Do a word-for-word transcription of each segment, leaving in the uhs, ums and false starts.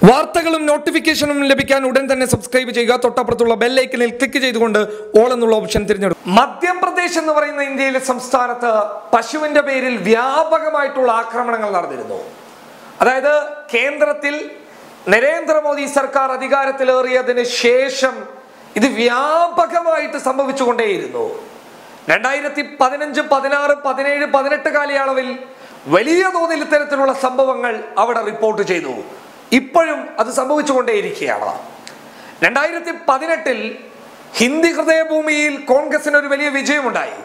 വാർത്തകളും നോട്ടിഫിക്കേഷനും ലഭിക്കാൻ ഉടൻ തന്നെ സബ്സ്ക്രൈബ് ചെയ്യുക. തൊട്ടപ്പുറത്തുള്ള ബെൽ ഐക്കണിൽ ക്ലിക്ക് ചെയ്തുകൊണ്ട് ഓൾ എന്നുള്ള ഓപ്ഷൻ തിരഞ്ഞെടുക്കും. മധ്യപ്രദേശ് എന്ന് പറയുന്ന ഇന്ത്യയിലെ സംസ്ഥാനത്ത് പശുവിന്റെ പേരിൽ വ്യാപകമായിട്ടുള്ള ആക്രമണങ്ങൾ നടന്നിരുന്നു. അതായത് കേന്ദ്രത്തിൽ നരേന്ദ്രമോദി സർക്കാർ അധികാരത്തിലേറിയതിന് ശേഷം ഇത് വ്യാപകമായിട്ട് സംഭവിച്ചുകൊണ്ടേയിരുന്നു. രണ്ടായിരത്തി പതിനഞ്ച് പതിനാറ് പതിനേഴ് പതിനെട്ട് കാലയളവിൽ വലിയ തോതിൽ ഇത്തരത്തിലുള്ള സംഭവങ്ങൾ അവിടെ റിപ്പോർട്ട് ചെയ്തു. ഇപ്പോഴും അത് സംഭവിച്ചുകൊണ്ടേയിരിക്കുകയാണ്. രണ്ടായിരത്തി പതിനെട്ടിൽ ഹിന്ദി ഹൃദയഭൂമിയിൽ കോൺഗ്രസിന് ഒരു വലിയ വിജയമുണ്ടായി.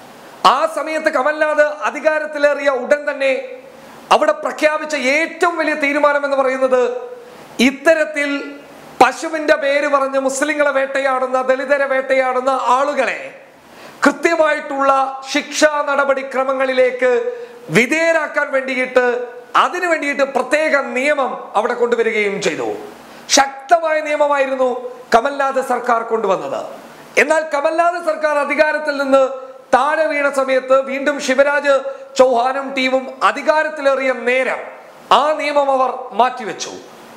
ആ സമയത്ത് കമൽനാഥ് അധികാരത്തിലേറിയ ഉടൻ തന്നെ അവിടെ പ്രഖ്യാപിച്ച ഏറ്റവും വലിയ തീരുമാനം എന്ന് പറയുന്നത് ഇത്തരത്തിൽ പശുവിന്റെ പേര് പറഞ്ഞ് മുസ്ലിങ്ങളെ വേട്ടയാടുന്ന, ദളിതരെ വേട്ടയാടുന്ന ആളുകളെ കൃത്യമായിട്ടുള്ള ശിക്ഷാ നടപടിക്രമങ്ങളിലേക്ക് വിധേയരാക്കാൻ വേണ്ടിയിട്ട് അതിനു വേണ്ടിയിട്ട് പ്രത്യേക നിയമം അവിടെ കൊണ്ടുവരികയും ചെയ്തു. ശക്തമായ നിയമമായിരുന്നു കമൽനാഥ് സർക്കാർ കൊണ്ടുവന്നത്. എന്നാൽ കമൽനാഥ് സർക്കാർ അധികാരത്തിൽ നിന്ന് താഴെ വീണ സമയത്ത് വീണ്ടും ശിവരാജ് ചൗഹാനും ടീമും അധികാരത്തിലേറിയ നേരം ആ നിയമം അവർ മാറ്റിവെച്ചു.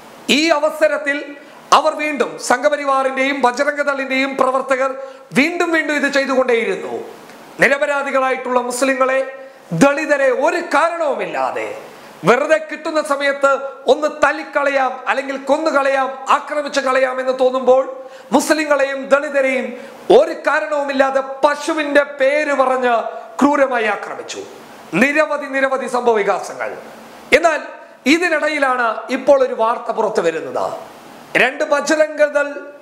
ഈ അവസരത്തിൽ അവർ വീണ്ടും സംഘപരിവാറിന്റെയും ബജറംഗദളിന്റെയും പ്രവർത്തകർ വീണ്ടും വീണ്ടും ഇത് ചെയ്തുകൊണ്ടേയിരുന്നു. നിരപരാധികളായിട്ടുള്ള മുസ്ലിങ്ങളെ, ദളിതരെ ഒരു കാരണവുമില്ലാതെ വെറുതെ കിട്ടുന്ന സമയത്ത് ഒന്ന് തല്ലിക്കളയാം, അല്ലെങ്കിൽ കൊന്നുകളയാം, ആക്രമിച്ചു കളയാം എന്ന് തോന്നുമ്പോൾ മുസ്ലിങ്ങളെയും ദളിതരെയും ഒരു കാരണവുമില്ലാതെ പശുവിന്റെ പേര് പറഞ്ഞ് ക്രൂരമായി ആക്രമിച്ചു. നിരവധി നിരവധി സംഭവ വികാസങ്ങൾ. എന്നാൽ ഇതിനിടയിലാണ് ഇപ്പോൾ ഒരു വാർത്ത പുറത്തു വരുന്നത്. രണ്ട് ബജറംഗദൾ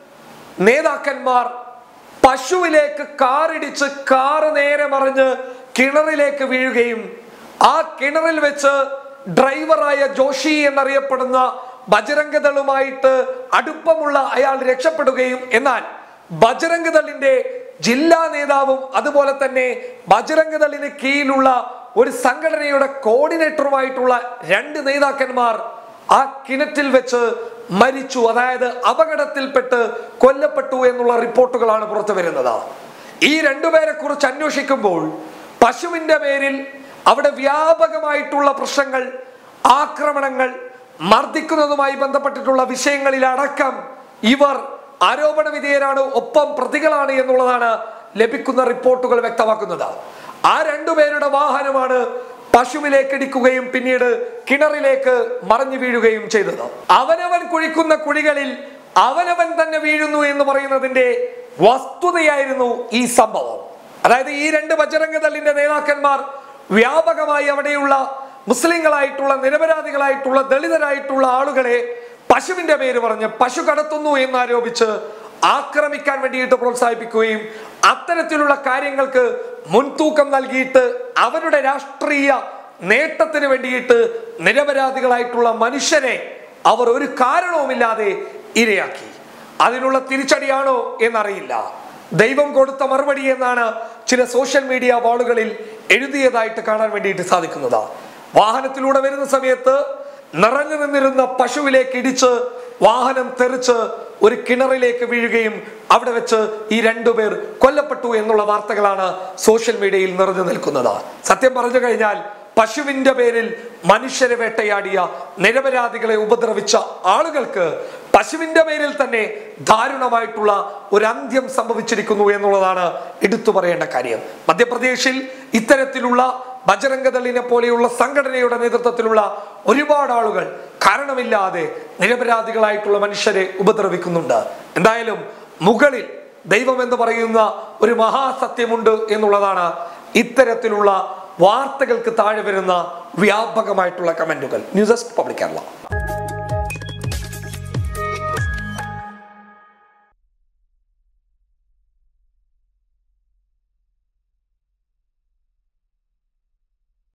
നേതാക്കന്മാർ പശുവിലേക്ക് കാറിടിച്ച് കാറ് നേരെ മറിഞ്ഞ് കിണറിലേക്ക് വീഴുകയും ആ കിണറിൽ വെച്ച് ഡ്രൈവറായ ജോഷി എന്നറിയപ്പെടുന്ന ബജറംഗദളുമായിട്ട് അടുപ്പമുള്ള അയാൾ രക്ഷപ്പെടുകയും, എന്നാൽ ബജറംഗദളിന്റെ ജില്ലാ നേതാവും അതുപോലെ തന്നെ ബജറംഗദളിന് കീഴിലുള്ള ഒരു സംഘടനയുടെ കോർഡിനേറ്ററുമായിട്ടുള്ള രണ്ട് നേതാക്കന്മാർ ആ കിണറ്റിൽ വെച്ച് മരിച്ചു. അതായത് അപകടത്തിൽപ്പെട്ട് കൊല്ലപ്പെട്ടു എന്നുള്ള റിപ്പോർട്ടുകളാണ് പുറത്തു വരുന്നത്. ഈ രണ്ടുപേരെ കുറിച്ച് അന്വേഷിക്കുമ്പോൾ പശുവിന്റെ പേരിൽ അവിടെ വ്യാപകമായിട്ടുള്ള പ്രശ്നങ്ങൾ, ആക്രമണങ്ങൾ, മർദ്ദിക്കുന്നതുമായി ബന്ധപ്പെട്ടിട്ടുള്ള വിഷയങ്ങളിലടക്കം ഇവർ ആരോപണ വിധേയരാണ്, ഒപ്പം പ്രതികളാണ് എന്നുള്ളതാണ് ലഭിക്കുന്ന റിപ്പോർട്ടുകൾ വ്യക്തമാക്കുന്നത്. ആ രണ്ടുപേരുടെ വാഹനമാണ് പശുവിലേക്ക് ഇടിക്കുകയും പിന്നീട് കിണറിലേക്ക് മറിഞ്ഞു വീഴുകയും ചെയ്തത്. അവനവൻ കുഴിക്കുന്ന കുഴികളിൽ അവനവൻ തന്നെ വീഴുന്നു എന്ന് പറയുന്നതിന്റെ വസ്തുതയായിരുന്നു ഈ സംഭവം. അതായത് ഈ രണ്ട് ബജറംഗദളിന്റെ നേതാക്കന്മാർ വ്യാപകമായി അവിടെയുള്ള മുസ്ലിങ്ങളായിട്ടുള്ള, നിരപരാധികളായിട്ടുള്ള, ദളിതരായിട്ടുള്ള ആളുകളെ പശുവിന്റെ പേര് പറഞ്ഞ് പശു കടത്തുന്നു എന്നാരോപിച്ച് ആക്രമിക്കാൻ വേണ്ടിയിട്ട് പ്രോത്സാഹിപ്പിക്കുകയും അത്തരത്തിലുള്ള കാര്യങ്ങൾക്ക് മുൻതൂക്കം നൽകിയിട്ട് അവരുടെ രാഷ്ട്രീയ നേട്ടത്തിന് വേണ്ടിയിട്ട് നിരപരാധികളായിട്ടുള്ള മനുഷ്യരെ അവർ ഒരു കാരണവുമില്ലാതെ ഇരയാക്കി. അതിനുള്ള തിരിച്ചടിയാണോ എന്നറിയില്ല. ദൈവം കൊടുത്ത മറുപടി എന്നാണ് ചില സോഷ്യൽ മീഡിയ വാളുകളിൽ എഴുതിയതായിട്ട് കാണാൻ വേണ്ടിയിട്ട് സാധിക്കുന്നത്. വാഹനത്തിലൂടെ വരുന്ന സമയത്ത് നിറഞ്ഞു നിന്നിരുന്ന പശുവിലേക്ക് ഇടിച്ച് വാഹനം തെറിച്ച് ഒരു കിണറിലേക്ക് വീഴുകയും അവിടെ വെച്ച് ഈ രണ്ടുപേർ കൊല്ലപ്പെട്ടു എന്നുള്ള വാർത്തകളാണ് സോഷ്യൽ മീഡിയയിൽ നിറഞ്ഞു നിൽക്കുന്നത്. സത്യം പറഞ്ഞു കഴിഞ്ഞാൽ പശുവിന്റെ പേരിൽ മനുഷ്യരെ വേട്ടയാടിയ, നിരപരാധികളെ ഉപദ്രവിച്ച ആളുകൾക്ക് പശുവിന്റെ പേരിൽ തന്നെ ദാരുണമായിട്ടുള്ള ഒരു അന്ത്യം സംഭവിച്ചിരിക്കുന്നു എന്നുള്ളതാണ് എടുത്തു പറയേണ്ട കാര്യം. മധ്യപ്രദേശിൽ ഇത്തരത്തിലുള്ള ബജറംഗദളിനെ പോലെയുള്ള സംഘടനയുടെ നേതൃത്വത്തിലുള്ള ഒരുപാട് ആളുകൾ കാരണമില്ലാതെ നിരപരാധികളായിട്ടുള്ള മനുഷ്യരെ ഉപദ്രവിക്കുന്നുണ്ട്. എന്തായാലും മുകളിൽ ദൈവം എന്ന് പറയുന്ന ഒരു മഹാസത്യമുണ്ട് എന്നുള്ളതാണ് ഇത്തരത്തിലുള്ള വാർത്തകൾക്ക് താഴെ വരുന്ന വ്യാപകമായിട്ടുള്ള കമന്റുകൾ. News desk public Kerala.